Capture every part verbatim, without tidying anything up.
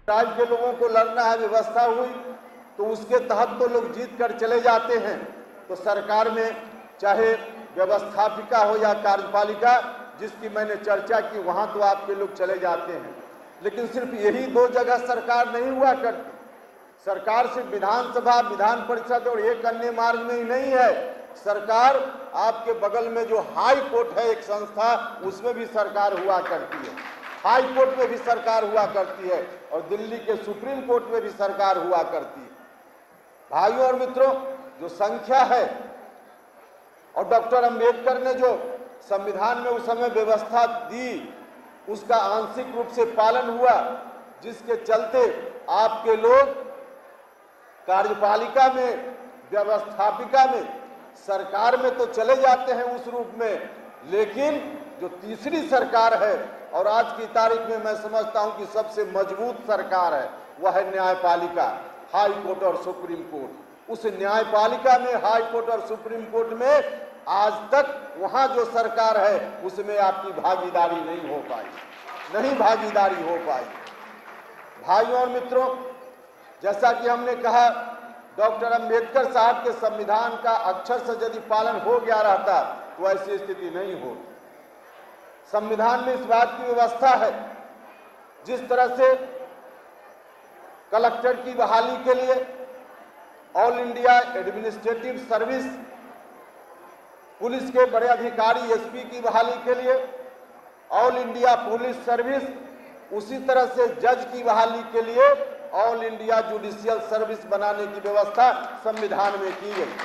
राज्य के लोगों को लड़ना है, व्यवस्था हुई तो उसके तहत तो लोग जीत कर चले जाते हैं। तो सरकार में चाहे व्यवस्थापिका हो या कार्यपालिका, जिसकी मैंने चर्चा की, वहां तो आपके लोग चले जाते हैं। लेकिन सिर्फ यही दो जगह सरकार नहीं हुआ करती। सरकार सिर्फ विधानसभा, विधान परिषद और एक अन्य मार्ग में ही नहीं है। सरकार आपके बगल में जो हाई कोर्ट है एक संस्था, उसमें भी सरकार हुआ करती है। हाई कोर्ट में भी सरकार हुआ करती है और दिल्ली के सुप्रीम कोर्ट में भी सरकार हुआ करती है। भाइयों और मित्रों, जो संख्या है और डॉक्टर अंबेडकर ने जो संविधान में उस समय व्यवस्था दी, उसका आंशिक रूप से पालन हुआ, जिसके चलते आपके लोग कार्यपालिका में, व्यवस्थापिका में, सरकार में तो चले जाते हैं उस रूप में, लेकिन जो तीसरी सरकार है और आज की तारीख में मैं समझता हूं कि सबसे मजबूत सरकार है, वह है न्यायपालिका, हाई कोर्ट और सुप्रीम कोर्ट। उस न्यायपालिका में, हाई कोर्ट और सुप्रीम कोर्ट में आज तक वहां जो सरकार है उसमें आपकी भागीदारी नहीं हो पाई, नहीं भागीदारी हो पाई। भाइयों और मित्रों, जैसा कि हमने कहा, डॉक्टर अंबेडकर साहब के संविधान का अक्षर से यदि पालन हो गया रहता तो ऐसी स्थिति नहीं हो। संविधान में इस बात की व्यवस्था है, जिस तरह से कलेक्टर की बहाली के लिए, all India administrative service, police के बड़े अधिकारी एसपी की बहाली के लिए ऑल इंडिया पुलिस सर्विस, उसी तरह से जज की बहाली के लिए ऑल इंडिया जुडिशियल सर्विस बनाने की व्यवस्था संविधान में की गई।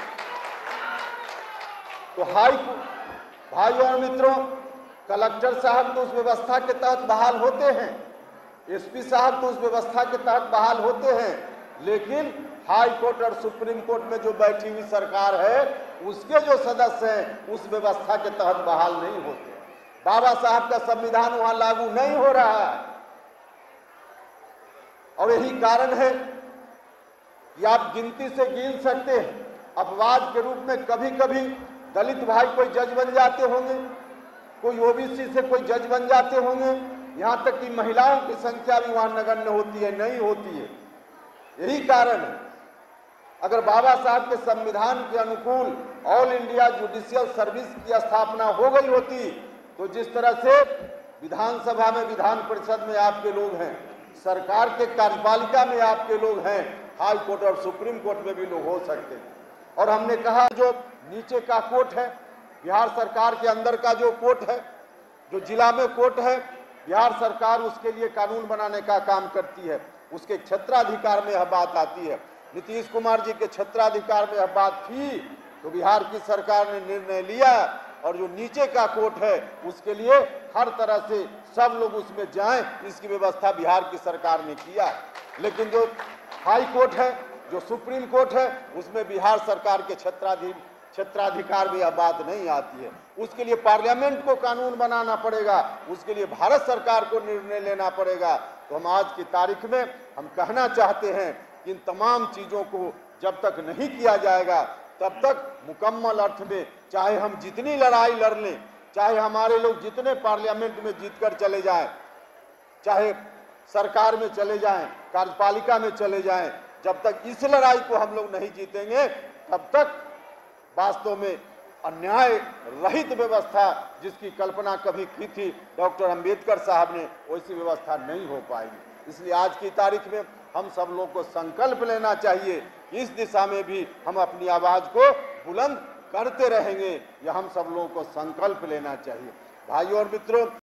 तो हाई भाइयों और मित्रों, कलेक्टर साहब तो उस व्यवस्था के तहत बहाल होते हैं, एसपी साहब तो उस व्यवस्था के तहत बहाल होते हैं, लेकिन हाई कोर्ट और सुप्रीम कोर्ट में जो बैठी हुई सरकार है उसके जो सदस्य हैं उस व्यवस्था के तहत बहाल नहीं होते। बाबा साहब का संविधान वहां लागू नहीं हो रहा है और यही कारण है कि आप गिनती से गिन सकते हैं, अपवाद के रूप में कभी कभी दलित भाई कोई जज बन जाते होंगे, कोई ओबीसी से कोई जज बन जाते होंगे, यहाँ तक कि महिलाओं की संख्या भी वहां नगण्य होती है, नहीं होती है। यही कारण है। अगर बाबा साहब के संविधान के अनुकूल ऑल इंडिया जुडिशियल सर्विस की स्थापना हो गई होती तो जिस तरह से विधानसभा में, विधान परिषद में आपके लोग हैं, सरकार के कार्यपालिका में आपके लोग हैं, हाई कोर्ट और सुप्रीम कोर्ट में भी लोग हो सकते हैं। और हमने कहा जो नीचे का कोर्ट है, बिहार सरकार के अंदर का जो कोर्ट है, जो जिला में कोर्ट है, बिहार सरकार उसके लिए कानून बनाने का काम करती है। उसके क्षेत्राधिकार में यह बात आती है। नीतीश कुमार जी के क्षेत्राधिकार में यह बात थी तो बिहार की सरकार ने निर्णय लिया और जो नीचे का कोर्ट है उसके लिए हर तरह से सब लोग उसमें जाएं, इसकी व्यवस्था बिहार की सरकार ने किया। लेकिन जो हाई कोर्ट है, जो सुप्रीम कोर्ट है, उसमें बिहार सरकार के क्षेत्राधीन क्षेत्राधिकार में यह बात नहीं आती है। उसके लिए पार्लियामेंट को कानून बनाना पड़ेगा, उसके लिए भारत सरकार को निर्णय लेना पड़ेगा। तो हम आज की तारीख में हम कहना चाहते हैं कि इन तमाम चीज़ों को जब तक नहीं किया जाएगा तब तक मुकम्मल अर्थ में, चाहे हम जितनी लड़ाई लड़ लें, चाहे हमारे लोग जितने पार्लियामेंट में जीतकर चले जाएं, चाहे सरकार में चले जाएं, कार्यपालिका में चले जाएं, जब तक इस लड़ाई को हम लोग नहीं जीतेंगे तब तक वास्तव में अन्याय रहित व्यवस्था जिसकी कल्पना कभी की थी डॉक्टर अंबेडकर साहब ने, वैसी व्यवस्था नहीं हो पाएगी। इसलिए आज की तारीख में हम सब लोगों को संकल्प लेना चाहिए, इस दिशा में भी हम अपनी आवाज को बुलंद करते रहेंगे, यह हम सब लोगों को संकल्प लेना चाहिए। भाइयों और मित्रों,